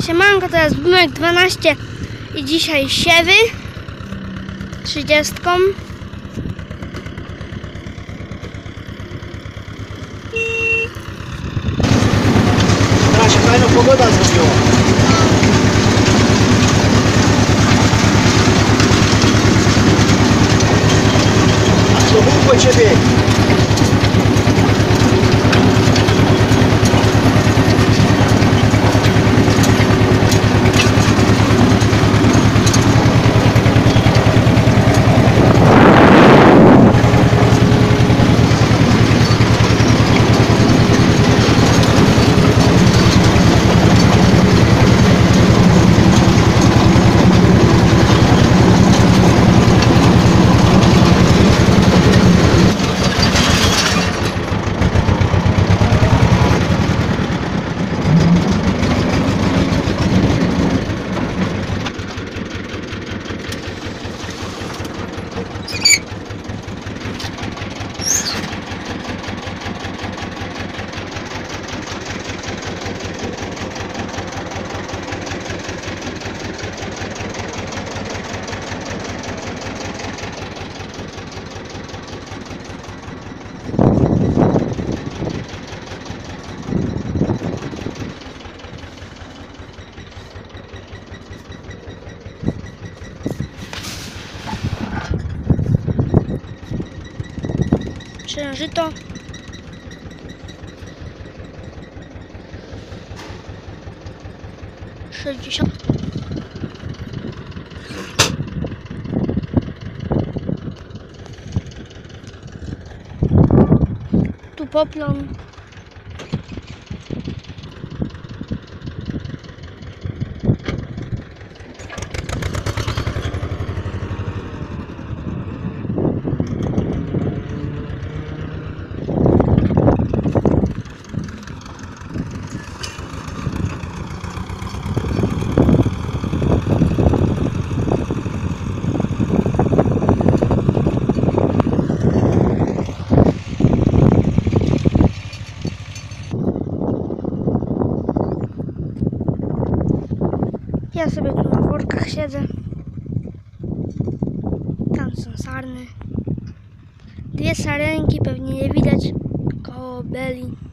Siemanko, to jest numer 12 i dzisiaj siewy 30. Teraz się fajna pogoda zrobiła. A co był po ciebie? Żyto. Tu poplon. Ja sobie tu na workach siedzę. Tam są sarny. Dwie sarenki, pewnie nie widać koło beli.